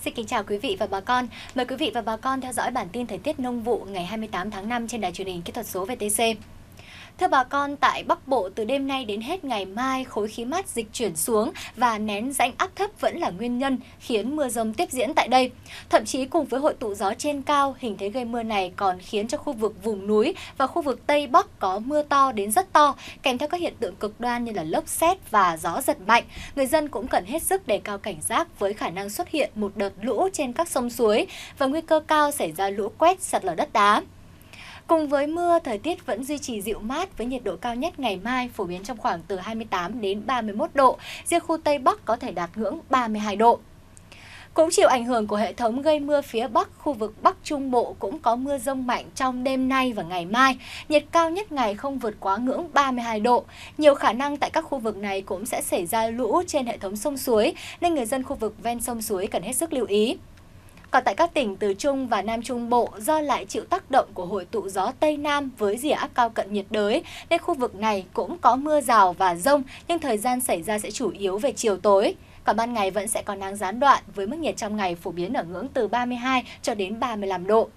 Xin kính chào quý vị và bà con. Mời quý vị và bà con theo dõi bản tin thời tiết nông vụ ngày 28 tháng 5 trên đài truyền hình kỹ thuật số VTC. Thưa bà con, tại Bắc Bộ từ đêm nay đến hết ngày mai, khối khí mát dịch chuyển xuống và nén rãnh áp thấp vẫn là nguyên nhân khiến mưa dông tiếp diễn tại đây. Thậm chí cùng với hội tụ gió trên cao, hình thế gây mưa này còn khiến cho khu vực vùng núi và khu vực Tây Bắc có mưa to đến rất to, kèm theo các hiện tượng cực đoan như là lốc sét và gió giật mạnh. Người dân cũng cần hết sức đề cao cảnh giác với khả năng xuất hiện một đợt lũ trên các sông suối và nguy cơ cao xảy ra lũ quét, sạt lở đất đá. Cùng với mưa, thời tiết vẫn duy trì dịu mát với nhiệt độ cao nhất ngày mai phổ biến trong khoảng từ 28 đến 31 độ, riêng khu Tây Bắc có thể đạt ngưỡng 32 độ. Cũng chịu ảnh hưởng của hệ thống gây mưa phía Bắc, khu vực Bắc Trung Bộ cũng có mưa dông mạnh trong đêm nay và ngày mai. Nhiệt cao nhất ngày không vượt quá ngưỡng 32 độ. Nhiều khả năng tại các khu vực này cũng sẽ xảy ra lũ trên hệ thống sông suối, nên người dân khu vực ven sông suối cần hết sức lưu ý. Còn tại các tỉnh từ Trung và Nam Trung Bộ, do lại chịu tác động của hội tụ gió Tây Nam với rìa áp cao cận nhiệt đới, nên khu vực này cũng có mưa rào và dông, nhưng thời gian xảy ra sẽ chủ yếu về chiều tối. Còn ban ngày vẫn sẽ có nắng gián đoạn với mức nhiệt trong ngày phổ biến ở ngưỡng từ 32 cho đến 35 độ.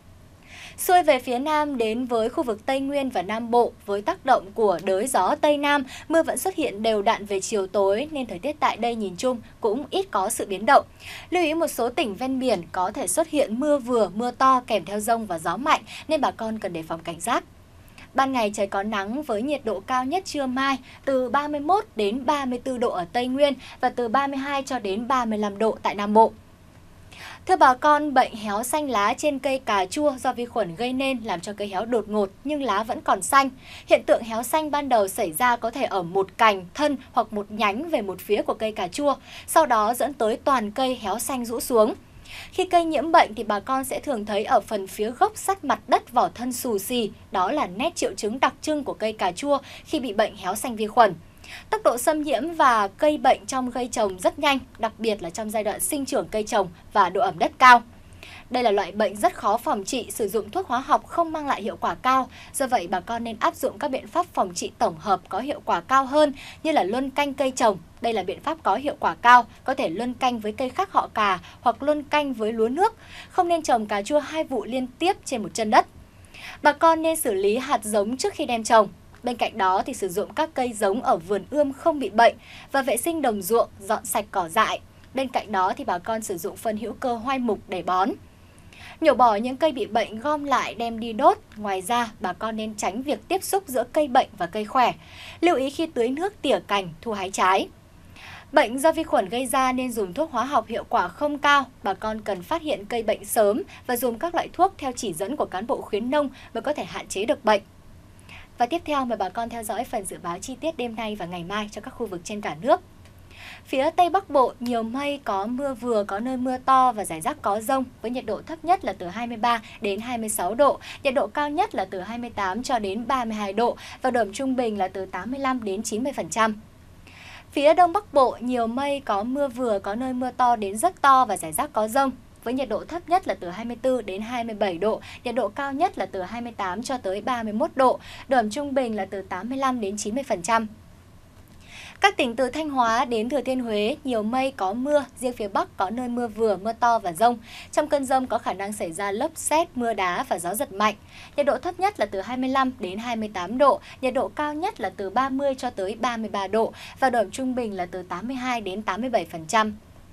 Xuôi về phía Nam đến với khu vực Tây Nguyên và Nam Bộ với tác động của đới gió Tây Nam, mưa vẫn xuất hiện đều đặn về chiều tối nên thời tiết tại đây nhìn chung cũng ít có sự biến động. Lưu ý một số tỉnh ven biển có thể xuất hiện mưa vừa, mưa to kèm theo dông và gió mạnh nên bà con cần đề phòng cảnh giác. Ban ngày trời có nắng với nhiệt độ cao nhất trưa mai từ 31 đến 34 độ ở Tây Nguyên và từ 32 cho đến 35 độ tại Nam Bộ. Thưa bà con, bệnh héo xanh lá trên cây cà chua do vi khuẩn gây nên làm cho cây héo đột ngột nhưng lá vẫn còn xanh. Hiện tượng héo xanh ban đầu xảy ra có thể ở một cành, thân hoặc một nhánh về một phía của cây cà chua, sau đó dẫn tới toàn cây héo xanh rũ xuống. Khi cây nhiễm bệnh thì bà con sẽ thường thấy ở phần phía gốc sát mặt đất vỏ thân xù xì, đó là nét triệu chứng đặc trưng của cây cà chua khi bị bệnh héo xanh vi khuẩn. Tốc độ xâm nhiễm và gây bệnh trong cây trồng rất nhanh, đặc biệt là trong giai đoạn sinh trưởng cây trồng và độ ẩm đất cao. Đây là loại bệnh rất khó phòng trị, sử dụng thuốc hóa học không mang lại hiệu quả cao. Do vậy, bà con nên áp dụng các biện pháp phòng trị tổng hợp có hiệu quả cao hơn như là luân canh cây trồng. Đây là biện pháp có hiệu quả cao, có thể luân canh với cây khác họ cà hoặc luân canh với lúa nước. Không nên trồng cà chua 2 vụ liên tiếp trên một chân đất. Bà con nên xử lý hạt giống trước khi đem trồng. Bên cạnh đó thì sử dụng các cây giống ở vườn ươm không bị bệnh và vệ sinh đồng ruộng, dọn sạch cỏ dại. Bên cạnh đó thì bà con sử dụng phân hữu cơ hoai mục để bón. Nhổ bỏ những cây bị bệnh gom lại đem đi đốt. Ngoài ra, bà con nên tránh việc tiếp xúc giữa cây bệnh và cây khỏe. Lưu ý khi tưới nước tỉa cành, thu hái trái. Bệnh do vi khuẩn gây ra nên dùng thuốc hóa học hiệu quả không cao. Bà con cần phát hiện cây bệnh sớm và dùng các loại thuốc theo chỉ dẫn của cán bộ khuyến nông mới có thể hạn chế được bệnh. Và tiếp theo mời bà con theo dõi phần dự báo chi tiết đêm nay và ngày mai cho các khu vực trên cả nước. Phía Tây Bắc Bộ nhiều mây, có mưa vừa, có nơi mưa to và rải rác có dông với nhiệt độ thấp nhất là từ 23 đến 26 độ, nhiệt độ cao nhất là từ 28 cho đến 32 độ và độ ẩm trung bình là từ 85 đến 90%. Phía Đông Bắc Bộ nhiều mây, có mưa vừa, có nơi mưa to đến rất to và rải rác có dông với nhiệt độ thấp nhất là từ 24 đến 27 độ, nhiệt độ cao nhất là từ 28 cho tới 31 độ, độ ẩm trung bình là từ 85 đến 90%. Các tỉnh từ Thanh Hóa đến Thừa Thiên Huế nhiều mây, có mưa, riêng phía Bắc có nơi mưa vừa, mưa to và dông. Trong cơn dông có khả năng xảy ra lốc sét, mưa đá và gió giật mạnh. Nhiệt độ thấp nhất là từ 25 đến 28 độ, nhiệt độ cao nhất là từ 30 cho tới 33 độ và độ ẩm trung bình là từ 82 đến 87%.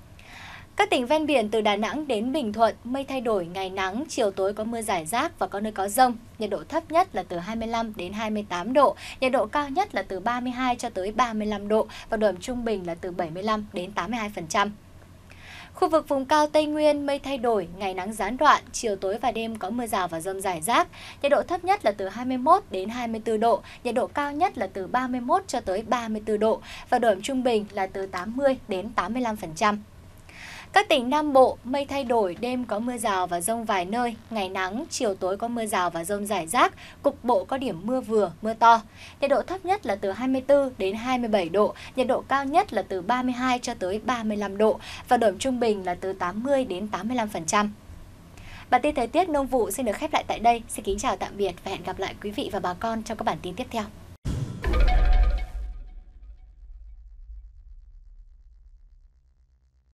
Các tỉnh ven biển từ Đà Nẵng đến Bình Thuận, mây thay đổi, ngày nắng, chiều tối có mưa rải rác và có nơi có dông. Nhiệt độ thấp nhất là từ 25 đến 28 độ, nhiệt độ cao nhất là từ 32 cho tới 35 độ và độ ẩm trung bình là từ 75 đến 82%. Khu vực vùng cao Tây Nguyên, mây thay đổi, ngày nắng gián đoạn, chiều tối và đêm có mưa rào và dông rải rác. Nhiệt độ thấp nhất là từ 21 đến 24 độ, nhiệt độ cao nhất là từ 31 cho tới 34 độ và độ ẩm trung bình là từ 80 đến 85%. Các tỉnh Nam Bộ, mây thay đổi, đêm có mưa rào và dông vài nơi, ngày nắng, chiều tối có mưa rào và dông rải rác, cục bộ có điểm mưa vừa, mưa to. Nhiệt độ thấp nhất là từ 24 đến 27 độ, nhiệt độ cao nhất là từ 32 cho tới 35 độ và độ ẩm trung bình là từ 80 đến 85%. Bản tin thời tiết nông vụ xin được khép lại tại đây. Xin kính chào tạm biệt và hẹn gặp lại quý vị và bà con trong các bản tin tiếp theo.